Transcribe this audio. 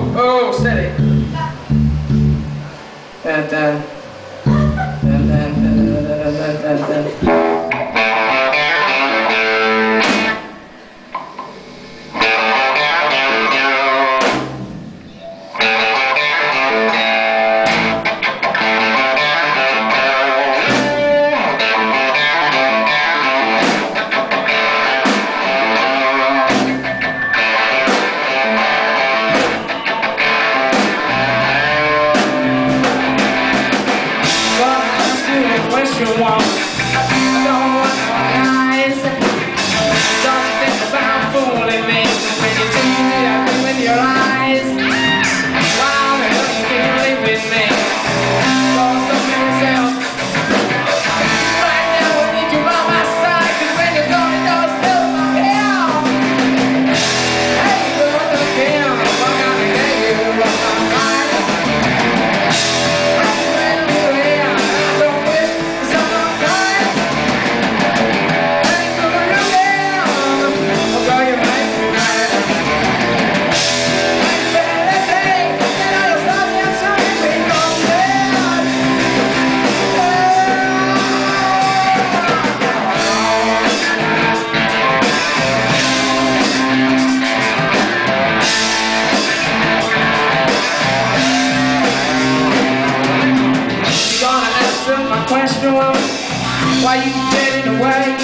Oh, steady. And then. Question one, don't want eyes. Don't think about fooling me. When you do me, I do with your eyes. Why the hell you can't live with me? Go something yourself. Right now I need you by my side, 'cause when you're gone, it don't still my hell. Hey, look again, I'm gonna get you off my mind. Question one, why you getting away?